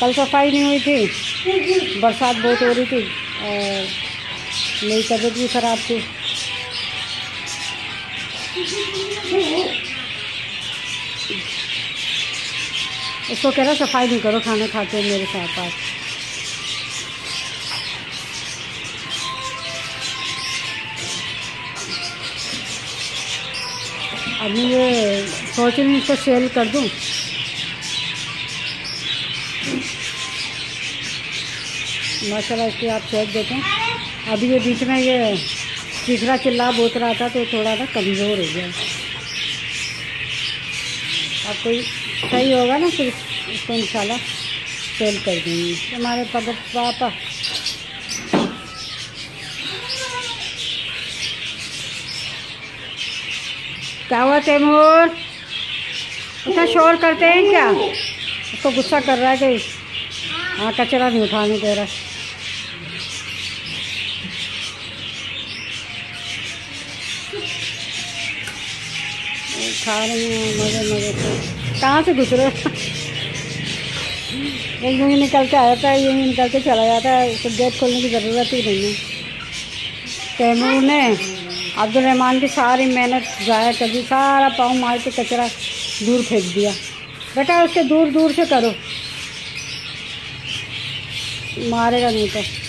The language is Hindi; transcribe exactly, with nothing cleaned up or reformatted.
कल सफाई नहीं हुई थी, बरसात बहुत हो रही थी और मेरी तबीयत भी ख़राब थी। इसको कह रहा सफाई नहीं करो, खाना खाते मेरे साथ पास। अभी ये सोच रही इसको सेल कर दूं। माशाल्लाह इसकी आप सेल देखें। अभी ये बीच में ये तीसरा चिल्ला बोत रहा था तो थोड़ा ना कमज़ोर हो गया। अब कोई सही होगा ना फिर इसको इंशाल्लाह सेल कर देंगे। हमारे पग पापा क्या हुआ तैमूर, इतना शोर करते हैं क्या? उसको गुस्सा कर रहा है कि हाँ कचरा नहीं उठाने दे रहा। खा रहे हैं मज़े मज़े से। कहाँ से घुस रहे हो? यूँ ही निकल के आता है, यूँ ही निकल के चला जाता है, तो गेट खोलने की ज़रूरत ही नहीं है। तैमूर ने अब्दुल रहमान की सारी मेहनत ज़ाया कर दी, सारा पाँव मार के कचरा दूर फेंक दिया। बेटा उसके दूर दूर से करो, मारेगा नहीं तो।